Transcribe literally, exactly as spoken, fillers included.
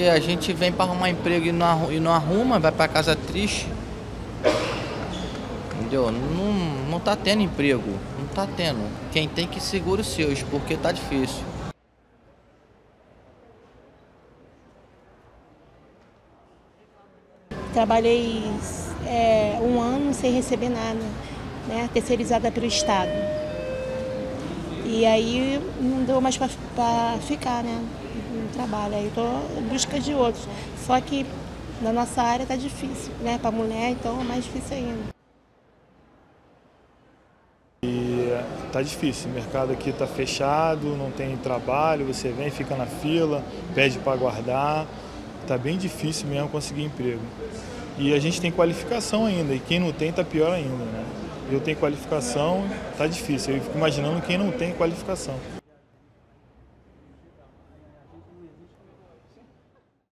E a gente vem para arrumar emprego e não, arru- e não arruma, vai para casa triste. Entendeu? Não, não tá tendo emprego, não tá tendo. Quem tem que segura os seus, porque tá difícil. Trabalhei é, um ano sem receber nada, né? Terceirizada pelo Estado. E aí não deu mais para ficar, né? No trabalho. Aí eu tô em busca de outros. Só que na nossa área tá difícil, né? Para mulher, então é mais difícil ainda. Tá difícil, o mercado aqui tá fechado, não tem trabalho, você vem, fica na fila, pede para guardar, tá bem difícil mesmo conseguir emprego. E a gente tem qualificação ainda, e quem não tem tá pior ainda, né? Eu tenho qualificação, tá difícil, eu fico imaginando quem não tem qualificação.